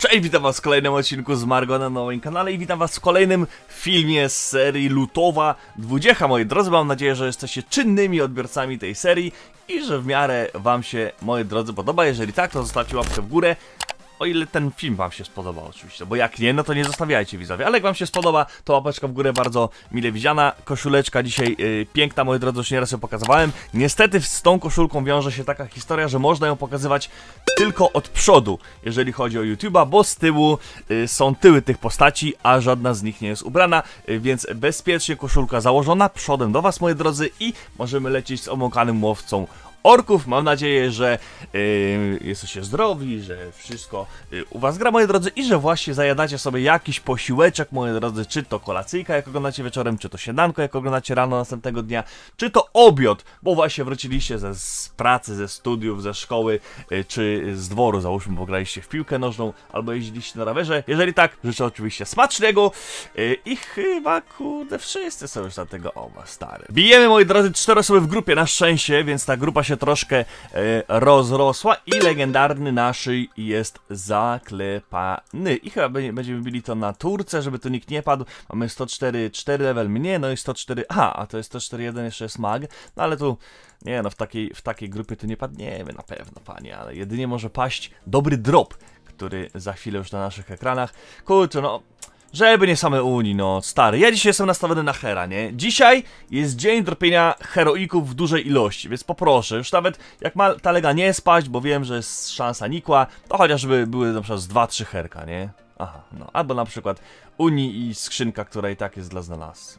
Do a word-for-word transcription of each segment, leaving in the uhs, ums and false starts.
Cześć, witam was w kolejnym odcinku z Margo na nowym kanale i witam was w kolejnym filmie z serii Lutowa dwadzieścia. Moi drodzy, mam nadzieję, że jesteście czynnymi odbiorcami tej serii i że w miarę wam się, moi drodzy, podoba. Jeżeli tak, to zostawcie łapkę w górę. O ile ten film wam się spodobał oczywiście, bo jak nie, no to nie zostawiajcie, widzowie. Ale jak wam się spodoba, to łapeczka w górę bardzo mile widziana. Koszuleczka dzisiaj yy, piękna, moi drodzy, już nieraz ją pokazywałem. Niestety z tą koszulką wiąże się taka historia, że można ją pokazywać tylko od przodu, jeżeli chodzi o YouTube'a, bo z tyłu yy, są tyły tych postaci, a żadna z nich nie jest ubrana, yy, więc bezpiecznie koszulka założona przodem do was, moi drodzy, i możemy lecieć z omąkanym łowcą orków. Mam nadzieję, że yy, jesteście zdrowi, że wszystko yy, u was gra, moi drodzy, i że właśnie zajadacie sobie jakiś posiłeczek, moi drodzy, czy to kolacyjka, jak oglądacie wieczorem, czy to śniadanko, jak oglądacie rano następnego dnia, czy to obiad, bo właśnie wróciliście ze, z pracy, ze studiów, ze szkoły, yy, czy z dworu, załóżmy, bo graliście w piłkę nożną, albo jeździliście na rowerze. Jeżeli tak, życzę oczywiście smacznego yy, i chyba, kurde, wszyscy są już na tego oba, stary. Bijemy, moi drodzy, cztery osoby w grupie, na szczęście, więc ta grupa się troszkę e, rozrosła i legendarny nasz jest zaklepany. I chyba będziemy bili to na turce, żeby tu nikt nie padł. Mamy sto cztery, cztery level mnie, no i sto cztery, aha, a to jest sto cztery jeden, jeszcze jest mag. No ale tu, nie no, w takiej, w takiej grupie tu nie padniemy na pewno, panie, ale jedynie może paść dobry drop, który za chwilę już na naszych ekranach. Kurczę, no... Żeby nie same Unii, no stary. Ja dzisiaj jestem nastawiony na hera, nie? Dzisiaj jest dzień dropienia heroików w dużej ilości, więc poproszę, już nawet jak ma ta lega nie spaść, bo wiem, że jest szansa nikła, to chociażby były na przykład z dwa trzy herka, nie? Aha, no. Albo na przykład Unii i skrzynka, która i tak jest dla znalazcy.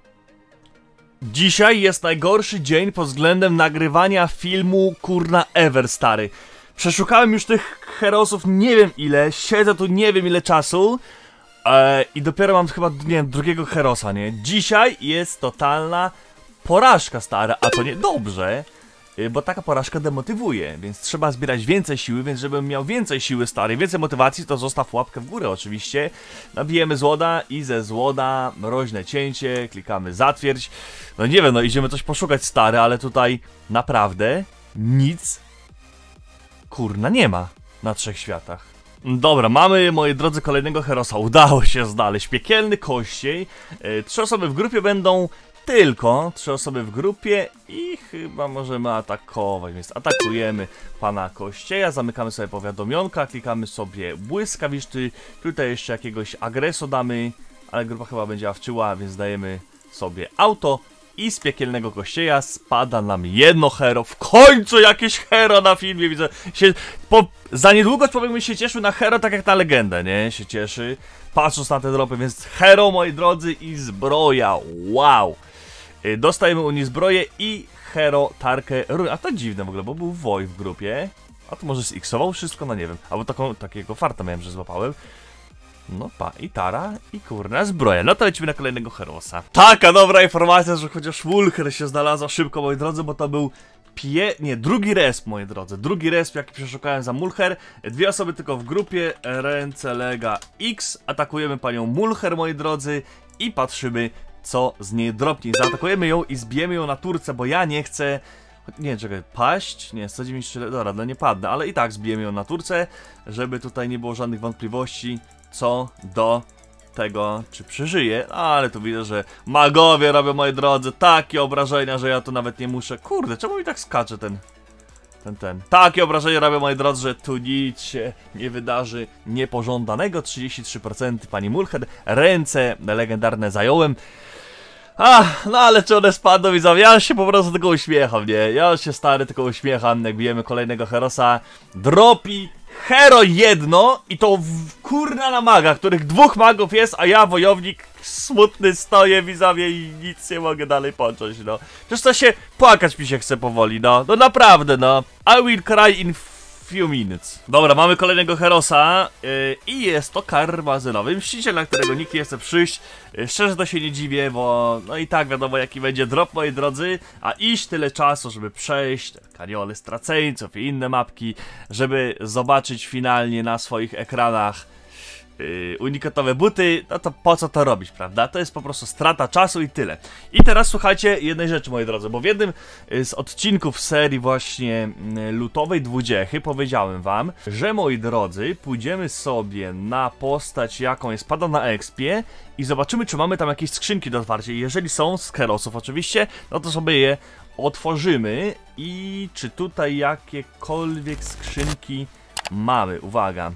Dzisiaj jest najgorszy dzień pod względem nagrywania filmu, kurna, ever, stary. Przeszukałem już tych herosów nie wiem ile, siedzę tu nie wiem ile czasu. Eee, I dopiero mam chyba, nie wiem, drugiego herosa, nie? Dzisiaj jest totalna porażka, stara, a to niedobrze, yy, bo taka porażka demotywuje, więc trzeba zbierać więcej siły, więc żebym miał więcej siły, stary, więcej motywacji, to zostaw łapkę w górę oczywiście. Nabijemy złoda i ze złoda mroźne cięcie, klikamy zatwierdź. No nie wiem, no idziemy coś poszukać, stary, ale tutaj naprawdę nic, kurna, nie ma na trzech światach. Dobra, mamy, moi drodzy, kolejnego herosa. Udało się znaleźć. Piekielny kościej. Yy, trzy osoby w grupie będą tylko. Trzy osoby w grupie i chyba możemy atakować. Więc atakujemy pana kościeja. Zamykamy sobie powiadomionka. Klikamy sobie błyskawiczny. Tutaj jeszcze jakiegoś agreso damy. Ale grupa chyba będzie awczyła, więc dajemy sobie auto. I z piekielnego kościeja spada nam jedno hero. W końcu jakieś hero na filmie, widzę. Się, po, za niedługo człowiek mi się cieszył na hero, tak jak na legendę, nie? Się cieszy, patrząc na te dropy, więc hero, moi drodzy, i zbroja. Wow. Yy, dostajemy u niej zbroję i hero, tarkę. A to dziwne w ogóle, bo był Woj w grupie. A to może z-xował wszystko? No nie wiem. Albo taką, takiego farta miałem, że złapałem. No pa, i tara, i kurna zbroja. No to lecimy na kolejnego herosa. Taka dobra informacja, że chociaż Mulcher się znalazła szybko, moi drodzy, bo to był pie... nie, drugi resp, moi drodzy. Drugi resp, jaki przeszukałem za Mulcher. Dwie osoby tylko w grupie, ręce lega X. Atakujemy panią Mulcher, moi drodzy, i patrzymy, co z niej dropnie. Zaatakujemy ją i zbijemy ją na turce, bo ja nie chcę... Nie, czekaj, paść? Nie, sto dziewięćdziesiąt cztery, dobra, no nie padnę, ale i tak zbijemy ją na turce, żeby tutaj nie było żadnych wątpliwości co do tego, czy przeżyje. Ale tu widzę, że magowie robią, moi drodzy, takie obrażenia, że ja tu nawet nie muszę. Kurde, czemu mi tak skacze ten, ten, ten. Takie obrażenia robią, moi drodzy, że tu nic się nie wydarzy niepożądanego. trzydzieści trzy procent pani Mulcher, ręce legendarne zająłem. A, no ale czy one spadną, widzowie? Ja się po prostu tylko uśmiecham, nie? Ja się, stary, tylko uśmiecham, jak bijemy kolejnego herosa. Dropi hero jedno i to w, kurna na maga, których dwóch magów jest, a ja, wojownik, smutny stoję, widzowie, i nic nie mogę dalej począć, no. Przecież to się, płakać mi się chce powoli, no. No naprawdę, no. I will cry in few minutes. Dobra, mamy kolejnego herosa yy, i jest to karmazynowy mściciel, na którego nikt nie chce przyjść. Yy, szczerze to się nie dziwię, bo no i tak wiadomo jaki będzie drop, moi drodzy, a iść tyle czasu, żeby przejść te kaniony straceńców i inne mapki, żeby zobaczyć finalnie na swoich ekranach yy, unikatowe buty, no to po co to robić, prawda? To jest po prostu strata czasu i tyle. I teraz słuchajcie jednej rzeczy, moi drodzy, bo w jednym z odcinków serii właśnie lutowej dwudziechy powiedziałem wam, że moi drodzy, pójdziemy sobie na postać, jaką jest pada na expie i zobaczymy, czy mamy tam jakieś skrzynki do otwarcia. Jeżeli są, z herosów oczywiście, no to sobie je otworzymy i czy tutaj jakiekolwiek skrzynki mamy. Uwaga.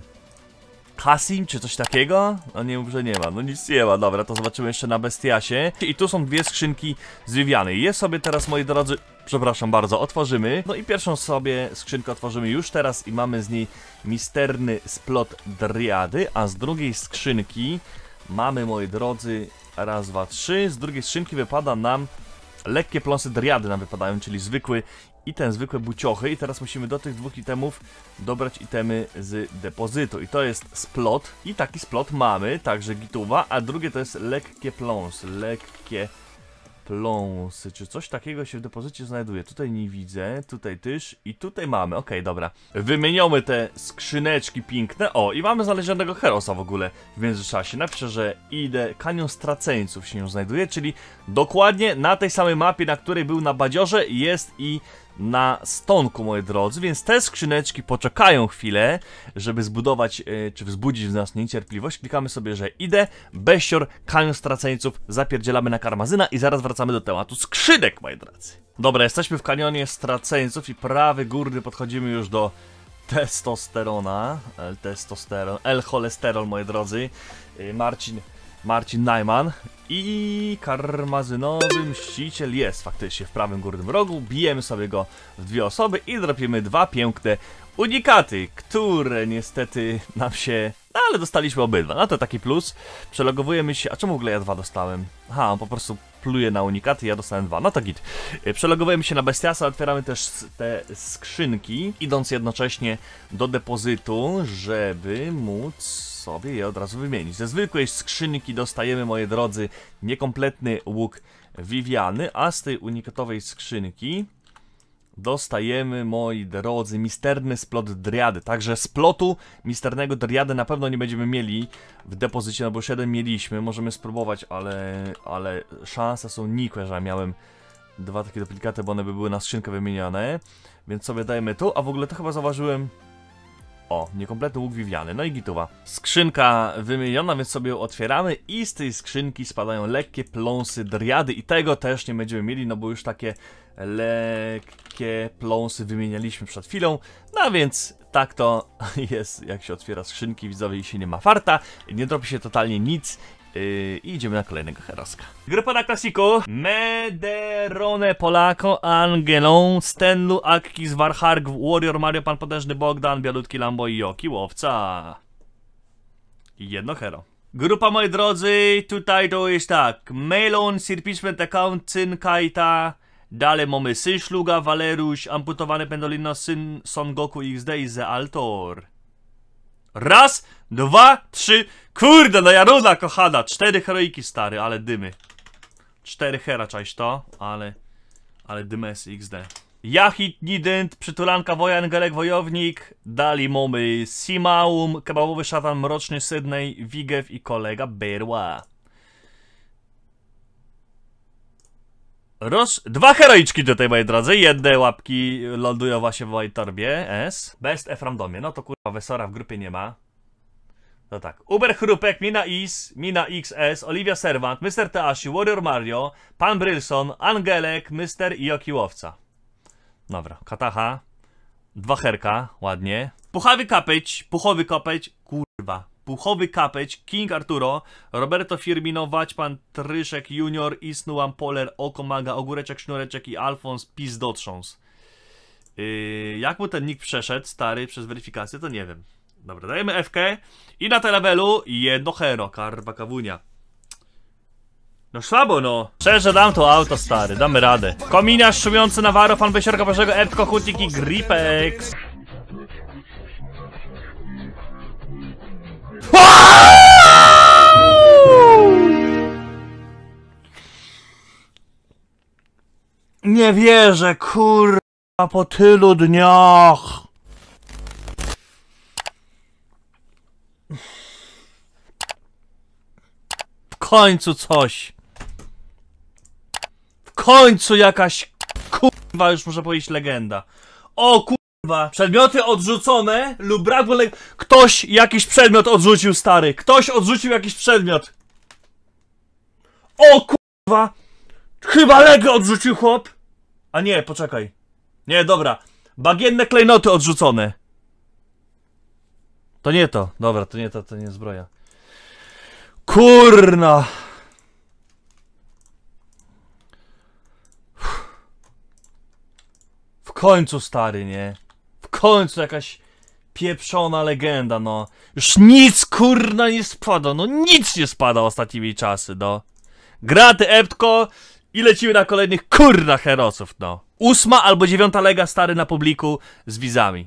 Kasim czy coś takiego? No nie mów, że nie ma, no nic nie ma, dobra, to zobaczymy jeszcze na Bestiasie. I tu są dwie skrzynki z Viviany. Je sobie teraz, moi drodzy, przepraszam bardzo, otworzymy. No i pierwszą sobie skrzynkę otworzymy już teraz i mamy z niej misterny splot Driady, a z drugiej skrzynki mamy, moi drodzy, raz, dwa, trzy. Z drugiej skrzynki wypada nam lekkie pląsy Driady nam wypadają, czyli zwykły i ten zwykłe buciochy. I teraz musimy do tych dwóch itemów dobrać itemy z depozytu. I to jest splot. I taki splot mamy, także gituwa. A drugie to jest lekkie pląsy. Lekkie pląsy. Czy coś takiego się w depozycie znajduje? Tutaj nie widzę. Tutaj też. I tutaj mamy. Okej, okay, dobra. Wymieniamy te skrzyneczki piękne. O, i mamy znalezionego herosa w ogóle w międzyczasie. Napiszę, że idę. Kanion Straceńców się znajduje, czyli dokładnie na tej samej mapie, na której był na Badziorze, jest i na Stonku, moi drodzy, więc te skrzyneczki poczekają chwilę, żeby zbudować, yy, czy wzbudzić w nas niecierpliwość. Klikamy sobie, że idę, Bestior, Kanion Straceńców, zapierdzielamy na Karmazyna i zaraz wracamy do tematu skrzynek, moi drodzy. Dobra, jesteśmy w Kanionie Straceńców i prawy górny podchodzimy już do testosterona, L-testosteron, L-cholesterol, moi drodzy, yy, Marcin, Marcin Najman. I karmazynowy mściciel jest faktycznie w prawym górnym rogu. Bijemy sobie go w dwie osoby i dropimy dwa piękne unikaty, które niestety nam się... No ale dostaliśmy obydwa, no to taki plus. Przelogowujemy się... A czemu w ogóle ja dwa dostałem? Aha, on po prostu pluje na unikaty, ja dostałem dwa, no to git. Przelogowujemy się na Bestiasa, otwieramy też te skrzynki, idąc jednocześnie do depozytu, żeby móc sobie je od razu wymienić. Ze zwykłej skrzynki dostajemy, moi drodzy, niekompletny łuk Viviany, a z tej unikatowej skrzynki dostajemy, moi drodzy, misterny splot Driady. Także splotu misternego Driady na pewno nie będziemy mieli w depozycie, no bo już jeden mieliśmy, możemy spróbować, ale, ale szanse są nikłe, że miałem dwa takie duplikaty, bo one by były na skrzynkę wymienione, więc sobie dajemy tu, a w ogóle to chyba zauważyłem. O, niekompletny łuk Viviany, no i gituwa. Skrzynka wymieniona, więc sobie ją otwieramy i z tej skrzynki spadają lekkie pląsy Driady i tego też nie będziemy mieli, no bo już takie lekkie pląsy wymienialiśmy przed chwilą, no więc tak to jest, jak się otwiera skrzynki, widzowie, i się nie ma farta, nie dropi się totalnie nic. Yy, I idziemy na kolejnego heroska. Grupa na klasiku. Mederone Polako, Angelon, Stenlu, Akkis, Warharg, Warrior Mario, Pan Potężny Bogdan, Bialutki Lambo i Joki Łowca. I jedno hero. Grupa, moi drodzy, tutaj to jest tak. Melon, Sirpichment Account, Cyn, Kaita. Dalej mamy Syszluga, Valeruś, Amputowany Pendolino, Syn Son Goku X D i The Altor. Raz, dwa, trzy. Kurde, no Jaruna kochana. Cztery heroiki, stary, ale dymy. Cztery hera, cześć to, ale... Ale dymes X D. Jachit, Nident, Przytulanka, Wojan, Gelek, Wojownik. Dali mamy Simaum, Kebabowy Szatan, Mroczny Sydney, Wigew i kolega Berła. Roz... Dwa heroiczki tutaj, moi drodzy. Jedne łapki lądują właśnie w mojej torbie. S. Best F randomie. No to kurwa, Wesora w grupie nie ma. To tak. Uber Chrupek, Mina Is, Mina X S, Olivia Servant, mister Teashi, Warrior Mario, Pan Brylson, Angelek, mister Joki Łowca. Dobra. Kataha. Dwa herka. Ładnie. Puchawy Kapeć. Puchowy Kapeć. Kurwa. Puchowy Kapeć, King Arturo, Roberto Firmino, Waćpan, Tryszek Junior, Isnuam, Poler, Okomaga, Ogóreczek, Sznureczek i Alfons Pizdotrząs. Yy, jak mu ten nick przeszedł, stary, przez weryfikację, to nie wiem. Dobra, dajemy F K i na telewelu jedno hero, karwa kawunia. No słabo no. Szczerze dam to auto, stary, damy radę. Kominiarz, szumiący Nawaro, fan Besiorka Bożego, Epko, Hutik i Gripex. Nie wierzę, kurwa, po tylu dniach. końcu coś. W końcu jakaś, kurwa, już muszę powiedzieć legenda. O kurwa, przedmioty odrzucone lub brak le... Ktoś jakiś przedmiot odrzucił, stary. Ktoś odrzucił jakiś przedmiot. O kurwa. Chyba legę odrzucił chłop. A nie, poczekaj. Nie, dobra. Bagienne klejnoty odrzucone. To nie to. Dobra, to nie to, to nie zbroja. Kurna. W końcu, stary, nie? W końcu jakaś pieprzona legenda, no. Już nic, kurna, nie spada. No nic nie spada ostatnimi czasy, no. Graty eptko i lecimy na kolejnych, kurna, herosów, no. Ósma albo dziewiąta lega, stary, na publiku z wizami.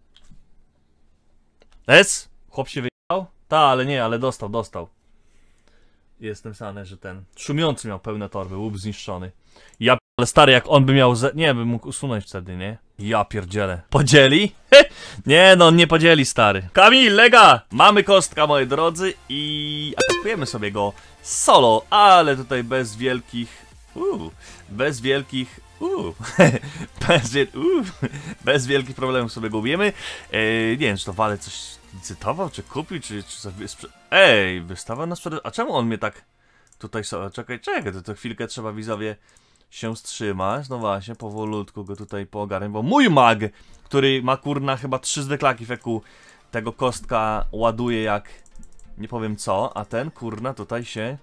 Es? Chłop się wyjechał? Ta, ale nie, ale dostał, dostał. Jestem sany, że ten szumiący miał pełne torby, łup zniszczony. Ja ale stary, jak on by miał ze... Nie, bym mógł usunąć wtedy, nie? Ja pierdzielę. Podzieli? Nie, no on nie podzieli, stary. Kamil, lega! Mamy kostka, moi drodzy, i atakujemy sobie go solo, ale tutaj bez wielkich... Uuu, bez wielkich... Uuu, bez, wiel... Uuu, bez wielkich problemów sobie go ubijemy. Eee, nie wiem, czy to Wale coś licytował, czy kupił, czy... czy sobie sprze... Ej, wystawa na sprzedaż... A czemu on mnie tak... Tutaj sobie... Czekaj, czekaj, to, to chwilkę trzeba widzowie się wstrzymać. No właśnie, powolutku go tutaj poogarnę, bo mój mag, który ma kurna chyba trzy zdeklaki w eku, tego kostka ładuje jak... Nie powiem co, a ten kurna tutaj się...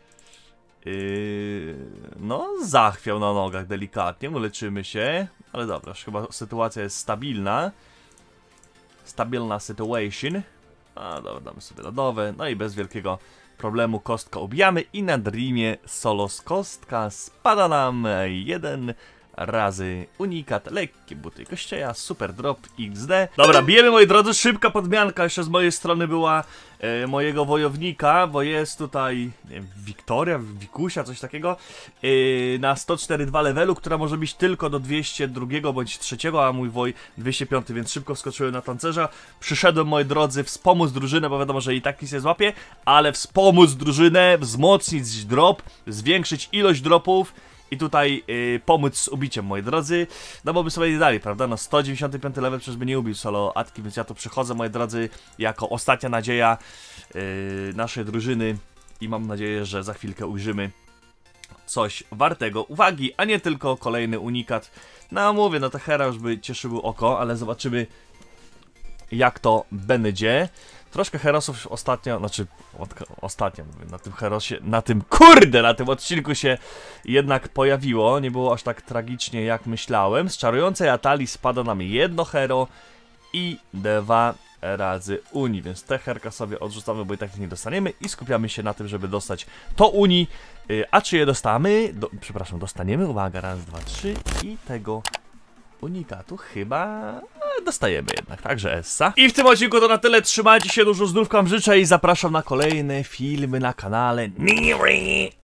Yy, no, zachwiał na nogach delikatnie, uleczymy się, ale dobra, już chyba sytuacja jest stabilna. Stabilna situation. A dobra, damy sobie lodowe, no i bez wielkiego problemu kostka ubijamy i na dreamie solo z kostka spada nam jeden razy unikat, lekkie buty kościeja, super drop X D. Dobra, bijemy, moi drodzy, szybka podmianka jeszcze z mojej strony była e, mojego wojownika, bo jest tutaj, nie wiem, Wiktoria, Wikusia, coś takiego, e, na sto cztery dwa levelu, która może być tylko do dwieście dwa bądź trzeciego, a mój woj dwieście pięć, więc szybko wskoczyłem na tancerza. Przyszedłem, moi drodzy, wspomóc drużynę, bo wiadomo, że i tak nic nie złapie, ale wspomóc drużynę, wzmocnić drop, zwiększyć ilość dropów i tutaj yy, pomóc z ubiciem, moi drodzy. No bo by sobie nie dali, prawda? No sto dziewięćdziesiąty piąty level przecież by nie ubił solo Atki, więc ja tu przychodzę, moi drodzy, jako ostatnia nadzieja yy, naszej drużyny i mam nadzieję, że za chwilkę ujrzymy coś wartego uwagi, a nie tylko kolejny unikat. No mówię, no ta hera już by cieszyło oko, ale zobaczymy jak to będzie. Troszkę herosów ostatnio, znaczy od, ostatnio mówię, na tym herosie, na tym kurde, na tym odcinku się jednak pojawiło. Nie było aż tak tragicznie jak myślałem. Z czarującej Atalii spada nam jedno hero i dwa razy uni, więc te herka sobie odrzucamy, bo i tak nie dostaniemy i skupiamy się na tym, żeby dostać to uni. A czy je dostamy? Do, przepraszam, dostaniemy, uwaga, raz, dwa, trzy i tego unikatu chyba dostajemy jednak, także essa. I w tym odcinku to na tyle, trzymajcie się, dużo zdrówka wam życzę i zapraszam na kolejne filmy na kanale Niri.